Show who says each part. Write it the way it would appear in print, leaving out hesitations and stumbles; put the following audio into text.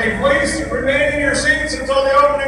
Speaker 1: May please remain in your seats until the opening